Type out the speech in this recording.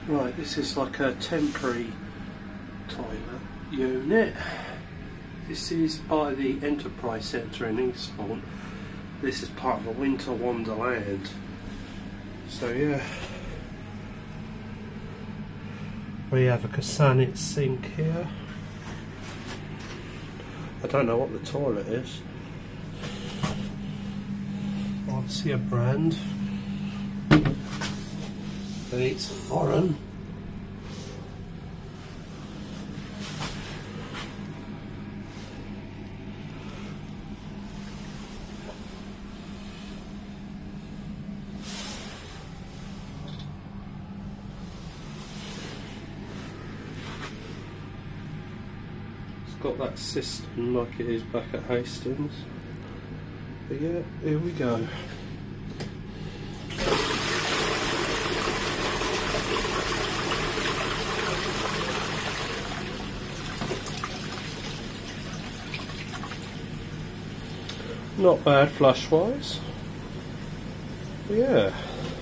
Right, this is like a temporary toilet unit. This is by the Enterprise Centre in Eastbourne. This is part of a winter wonderland. So yeah, we have a Cersanit sink here. I don't know what the toilet is. Obviously a brand. And it's foreign. It's got that cistern like it is back at Hastings. But yeah, here we go. Not bad flush wise. Yeah.